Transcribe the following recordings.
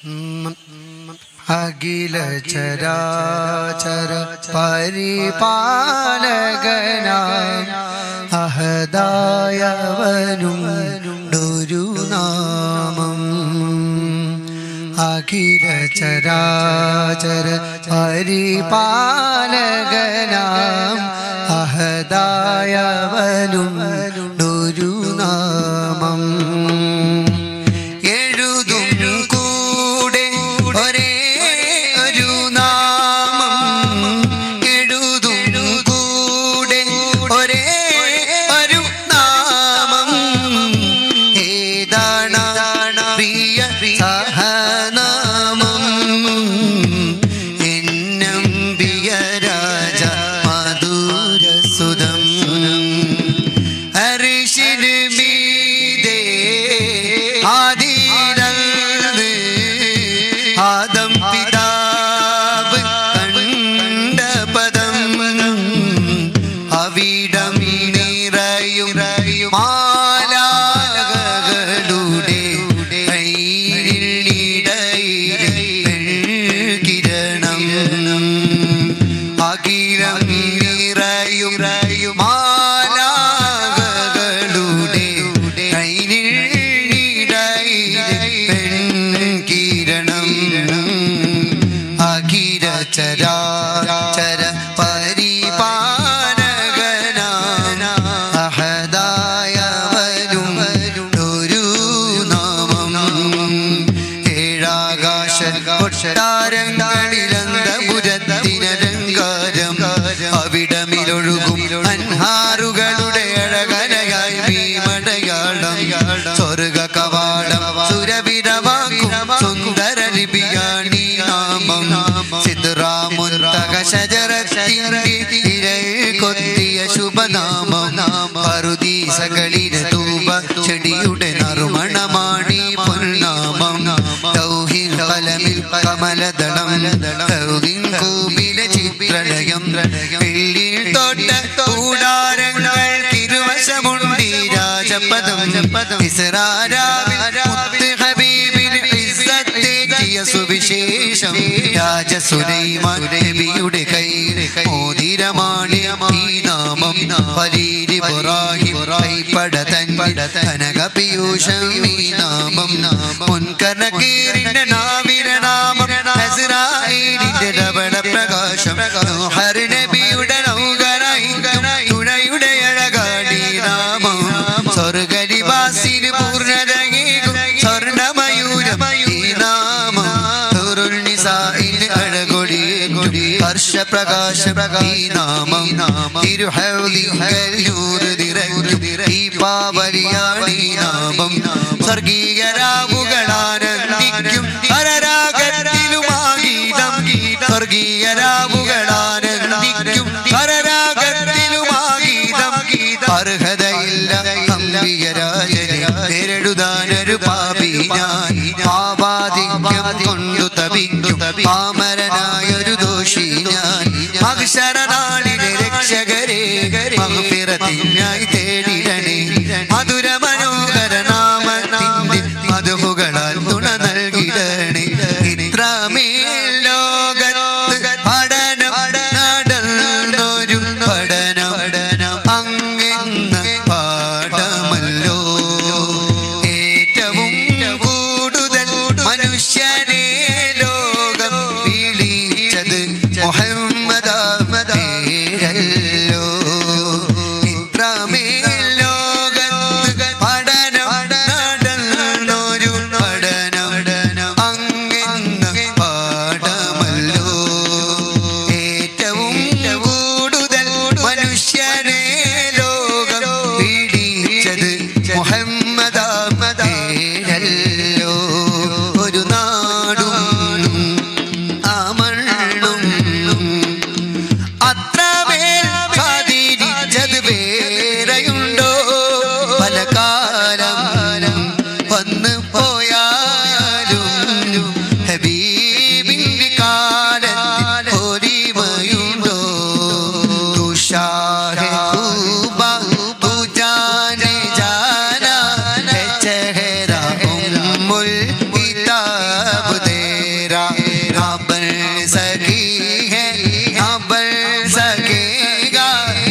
അഖില ചരാചര പരിപാലകനാം അഹദായവനുണ്ടൊരു നാമം. അഖില ചരാചര പരിപാലകനാം അഹദായവനുണ്ടൊരു നാമം. ചരാചര പരിപാലകനാം അഹദായവനുണ്ടൊരു നാമം. ഏഴാകാശ കൊട്ടാരങ്ങളിലന്തപുരത്തിനലങ്കാരം അവിടമിലൊഴുകും അൻഹാറുകളുടെ അഴകലയായി ഭീമടയാളം. സ്വർഗ കവാടം സുരവിരവാക്കും സുന്ദര ലിപിയാണീ നാമം. സിദ്റാമുൻതഹ ശജറത്തിൻ്റെ ഇരയിൽ കൊത്തിയ ശുഭനാമം. പറുദീസകളിലെ തൂബ ചെടിയുടെ നറുമണമാണീ പൊന്നാമം. തൗഹീദ് കലമിൽ കമലദളം തൗഹീദ് കൂബിലെ ചിത്രലയം. വെള്ളിയിൽ തൊട്ട കൂടാരങ്ങൾ തിരുവശമുണ്ടി രാജപദം. ഇസ്രാരാവിൽ മുത്ത് ഹബീബിൽ ഇസ്സത്തേറ്റിയ സുവിശേഷം. രാജ സുലൈമാൻ നബിയുടെ കയ്യിൽ മോതിരമാണ് ഈ നാമം. ഖലീൽ ഇബ്രാഹിം കൈപ്പട കനക പീയൂഷം ഈ നാമം. മുൻകർ നകീറിന്റെ നാവിലെ നാമം. ഇസ്രായേലിന്റെ ലവണ പ്രകാശം. നൂഹ് നബിയുടെ നൗകരായി തുണയുടെ അഴകാണീ നാമം. സ്വർഗലിവാസിന് പൂർണ്ണതയേകും സ്വർണ്ണമയൂരം ഈ നാമം. നിസായിന് അഴകൊടിയേകും ഹർഷപ്രകാശം ഈ നാമം. ഈ പാവലിയാണീ നാമം. സ്വർഗീയ രാവുകളാനന്ദിക്കും പരരാഗത്തിലുമാഗീതം. സ്വർഗീയ രാവുകളാനന്ദിക്കും പരരാഗത്തിലുമാഗീതം. അർഹതയില്ല അംബികരാജനെ നേരിടുതാനൊരു പാപി ഞാൻ. പാപാധിക്യം കൊണ്ടു തപിക്കും പാമരനായൊരു ദോഷി ഞാൻ. മഹ്ശറനാളിലെ രക്ഷകരെ മഗ്ഫിറത്തിനായി തേടിടണേ. മധുര മനോഹര നാമത്തിന്റെ മധുഹുകളാൽ തുണ നൽകിടണേ. ഇത്രമേൽ ലോകത്ത് പഠനം നടന്നൊരു പഠനം അങ്ങെന്ന പാഠമല്ലോ. ഏറ്റവും കൂടുതൽ മനുഷ്യനെ ലോകം വിളിച്ചത് മുഹമ്മദ് പേരല്ലോ. ഇത്രമേ किताब तेरा ना बन सकी है ना बन सकेगा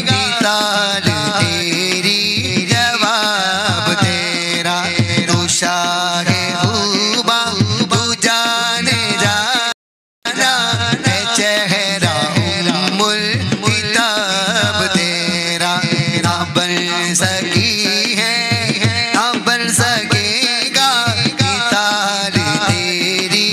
किताब तेरी जवाब तेरा तू शाहे खूबा तू जाने जाना है चेहरा उम्मुल किताब तेरा ना बन सकी है ना बन सकेगा किताब तेरी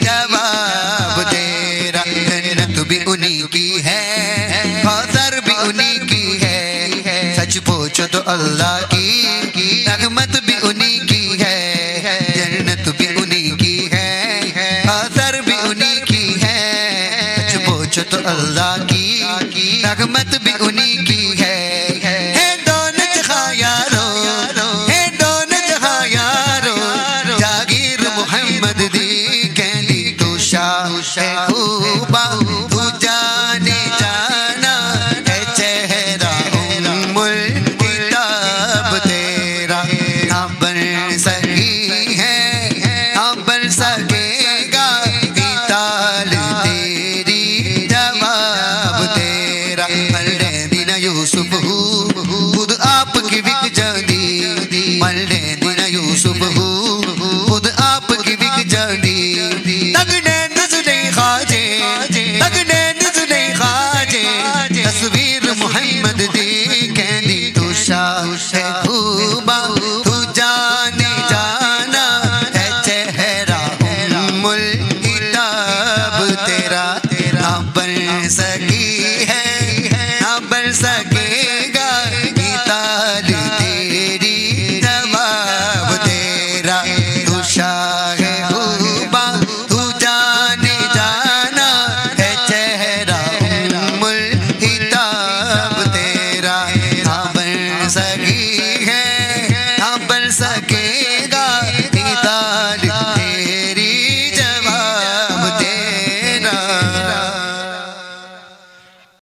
जवाब तेरा जन्नत भी उन्हीं की है कौसर भी उन्हीं की है सच पूछो तो अल्लाह की रहमत भी उन्हीं की है जन्नत भी उन्हीं की है कौसर भी उन्हीं की है सच पूछो तो अल्लाह की रहमत भी उन्हीं की है दोनों जहां यारो है दोनों जहां यारो जागीर मोहम्मद दी कहली तू शाह खूबा तू जाने जाना है चेहरा उम्मुल किताब तेरा ना बन सकी है ना बन सकेगा किताब तेरी जवाब तेरा मरने दिन यूसुफ खुद आपकी बिक जानी मरने दिन यूसुफ खुद आपकी बिक जानी तगने नजरे खाजे तगने नजरे खाजे तस्वीर मोहम्मद दी कहनी तू शाह खूबा तू जाने जाना है चेहरा उम्मुल किताब तेरा ना बन सकी है ना बन सकेगा किताब तेरी जवाब तेरा तू शाह खूबा तू जाने जाना है चेहरा उम्मुल किताब तेरा ना बन सकी है